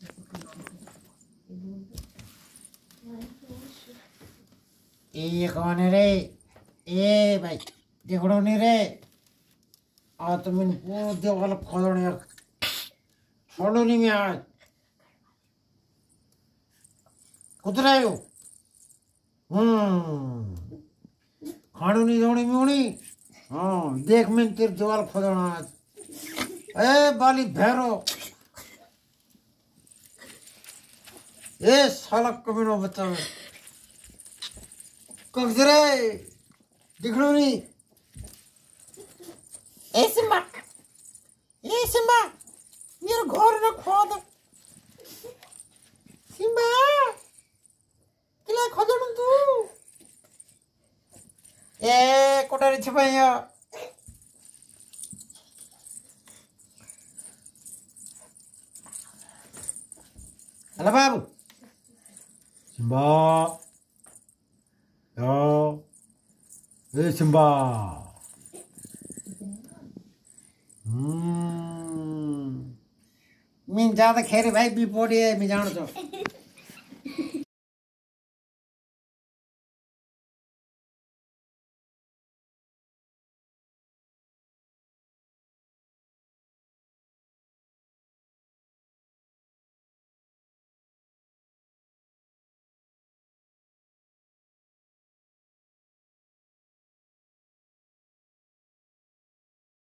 ये कौन है रे? ए भाई देखो नहीं रे, आ तुम पूरा दीवाल खोदने यार, छोड़ो नहीं मैं आज। कुछ रहे हो? खाड़ू नहीं जोड़ी म्यूनी। हाँ देख मैं तेरे दीवाल खोदना आज। ए बाली भैरो, ए साला कमीनो बच्चा में कब रे दिखनो नहीं। ए सिम्बा, ए सिम्बा मेरे घर में खोद। सिम्बा किला खोदनु तू? ए कोठारी छिपाइयो। हेलो बाबू सिम्बा, ए सिम्बा। मैं ज्यादा खेरे भाई भी पोड़ी है मैं जान तो।